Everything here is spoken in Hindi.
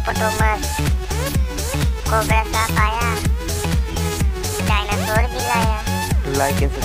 हिप्पोपोटामस, कोबरा सांप आया, डायनासोर भी लाया। Like and